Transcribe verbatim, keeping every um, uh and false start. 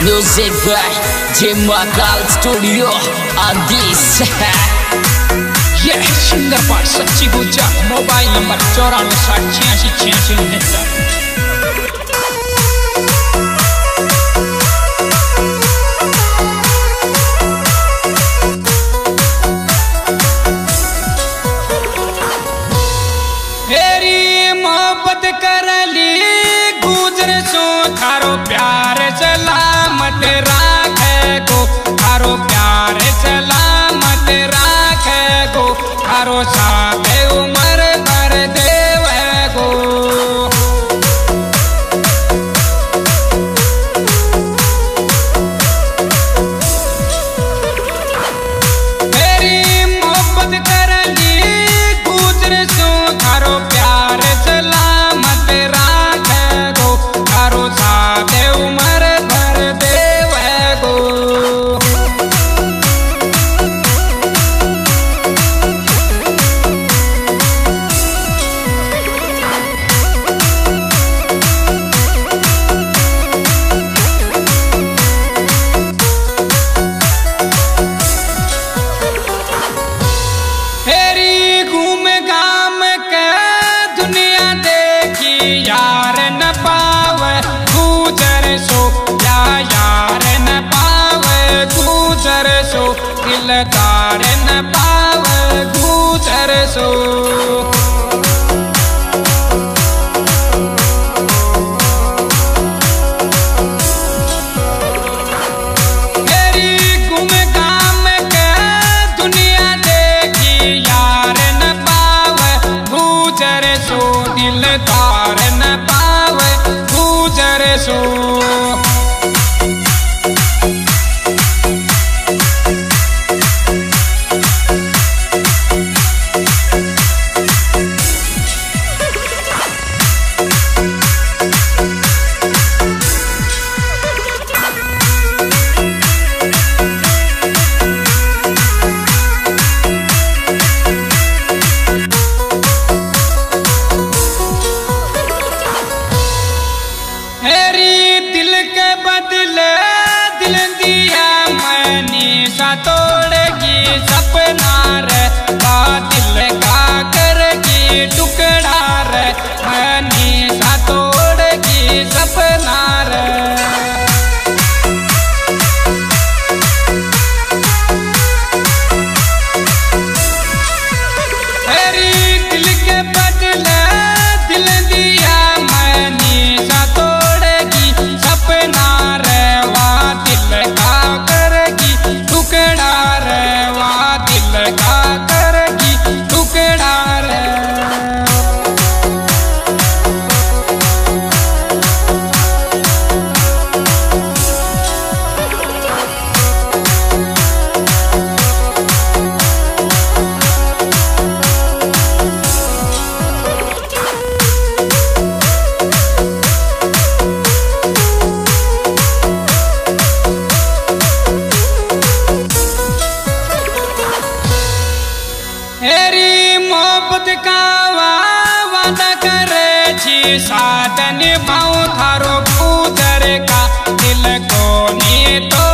Music by Jimakal Studio on this. Yeah, singer पर सच्ची गुजा mobile number चौरानवे साठ छियासी छियासी उनहत्तर। कर ली गुजर सो थारो प्यार सलामत राखे गो, थारो प्यार सलामत राखे गो, थारो साथ उम्र भर देव गो। मेरी मोहब्बत कर ली गुजर सो थारो प्यार सलामत राखे गो, थारो साथ उम्र भर देव गो। फेरी घूम गाम के दुनिया देखी यार न पावे गुजर सो, या यार न पावे गुजर सो, दिलदार न पावे गुजर सो। फेरी घूम गाम के दुनिया देखी यार न पावे गुजर सो, दिलदार न पावे गुजर सो। मेरी दिल के बदले दिल दिया मैंने सा तोड़गी सपना रे, बा दिल का करगी टुकड़ा रे, मैंने सा तोड़गी सपना रे। मेरी दिल के बदले दिल दिया मैंने सा तोड़गी सपना रे, वा दिल का करगी टुकड़ा रे, वा दिल का करगी टुकड़ा रे। मेरी मोहब्बत का वादा करे छी साथ निभाऊं थारो गुजर का, दिल को नी तो